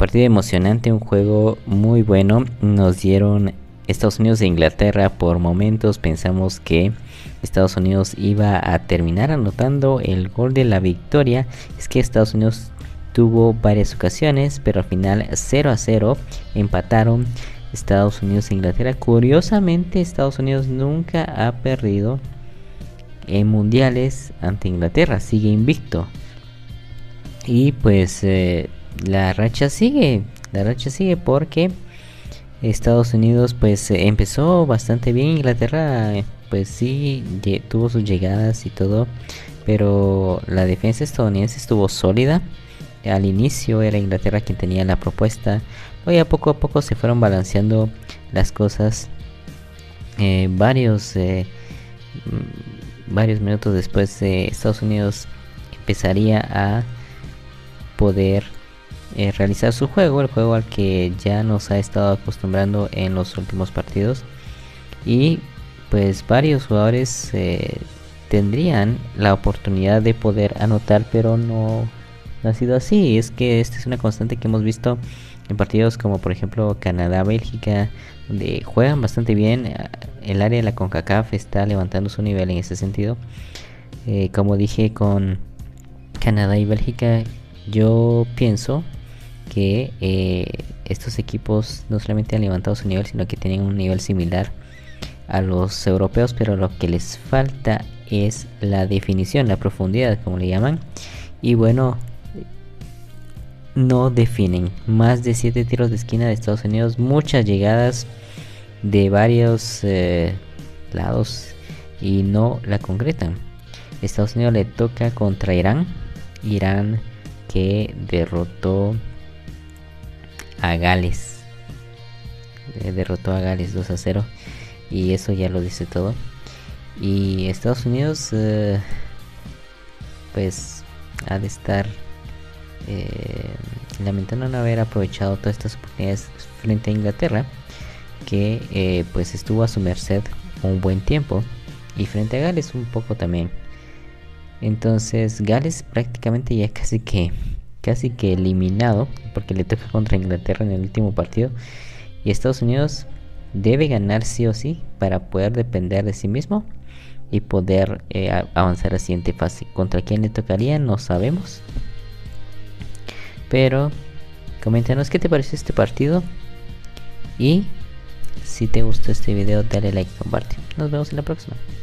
partido emocionante, un juego muy bueno. Nos dieron Estados Unidos e Inglaterra. Por momentos pensamos que Estados Unidos iba a terminar anotando el gol de la victoria. Es que Estados Unidos tuvo varias ocasiones, pero al final 0-0 empataron Estados Unidos e Inglaterra. Curiosamente, Estados Unidos nunca ha perdido en mundiales ante Inglaterra, sigue invicto. Y pues la racha sigue porque Estados Unidos pues empezó bastante bien. Inglaterra pues sí tuvo sus llegadas y todo, pero la defensa estadounidense estuvo sólida. Al inicio era Inglaterra quien tenía la propuesta, hoy a poco se fueron balanceando las cosas. Varios minutos después, Estados Unidos empezaría a poder realizar su juego, el juego al que ya nos ha estado acostumbrando en los últimos partidos. Y pues varios jugadores tendrían la oportunidad de poder anotar, pero no ha sido así. Es que esta es una constante que hemos visto en partidos como por ejemplo Canadá-Bélgica, donde juegan bastante bien. El área de la CONCACAF está levantando su nivel en ese sentido. Como dije, con Canadá y Bélgica, yo pienso que estos equipos no solamente han levantado su nivel, sino que tienen un nivel similar a los europeos, pero lo que les falta es la definición, la profundidad, como le llaman. Y bueno, no definen. Más de 7 tiros de esquina de Estados Unidos, muchas llegadas de varios lados y no la concretan. Estados Unidos le toca contra Irán que derrotó a Gales. Derrotó a Gales 2-0 y eso ya lo dice todo. Y Estados Unidos pues ha de estar lamentando no haber aprovechado todas estas oportunidades frente a Inglaterra, que pues estuvo a su merced un buen tiempo, y frente a Gales un poco también. Entonces Gales prácticamente ya casi que eliminado, porque le toca contra Inglaterra en el último partido, y Estados Unidos debe ganar sí o sí para poder depender de sí mismo y poder avanzar a la siguiente fase. ¿Contra quién le tocaría? No sabemos, pero coméntanos qué te pareció este partido, y si te gustó este video dale like y comparte. Nos vemos en la próxima.